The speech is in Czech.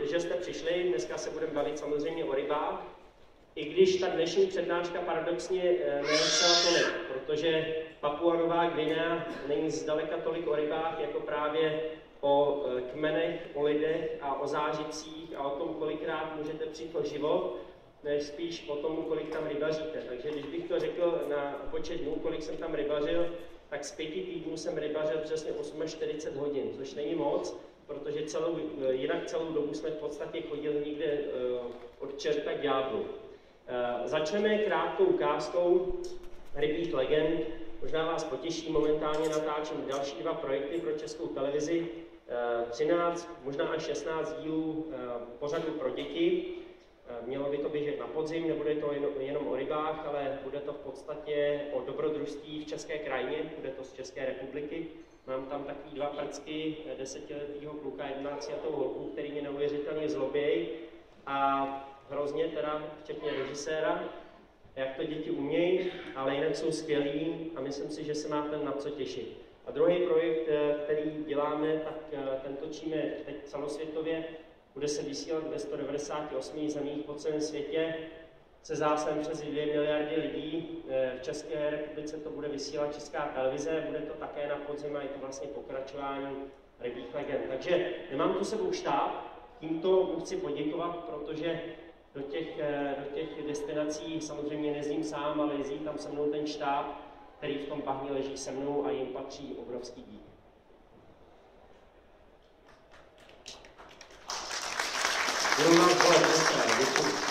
že jste přišli. Dneska se budeme bavit samozřejmě o rybách. I když ta dnešní přednáška paradoxně není zcela tolik, protože Papua Nová Guinea není zdaleka tolik o rybách, jako právě o kmenech, o lidech a o zážitcích a o tom, kolikrát můžete přijít o život, než spíš o tom, kolik tam rybaříte. Takže když bych to řekl na počet dnů, kolik jsem tam rybařil, tak z 5 týdnů jsem rybařil přesně 48 hodin, což není moc, protože jinak celou dobu jsme v podstatě chodili někde od čerta k ďáblu. Začneme krátkou ukázkou rybích legend. Možná vás potěší, momentálně natáčím další 2 projekty pro Českou televizi. 13, možná až 16 dílů pořadu pro děti. Mělo by to běžet na podzim, nebude to jenom o rybách, ale bude to v podstatě o dobrodružství v české krajině, bude to z České republiky. Mám tam takový 2 prcky, 10letýho kluka, 11letou holku, který mě neuvěřitelně zlobějí a hrozně teda, včetně režiséra, jak to děti umějí, ale jinak jsou skvělí a myslím si, že se máte na co těšit. A druhý projekt, který děláme, tak ten točíme teď celosvětově, bude se vysílat ve 198 zemích po celém světě se zásahem přes 2 miliardy lidí. V České republice to bude vysílat Česká televize, bude to také na podzim a je to vlastně pokračování rybích legend. Takže nemám tu sebou štáb, tímto mu chci poděkovat, protože do těch destinací samozřejmě nejezdím sám, ale jezdí tam se mnou ten štáb, který v tom bahně leží se mnou a jim patří obrovský dík. Jenom vám děkuji.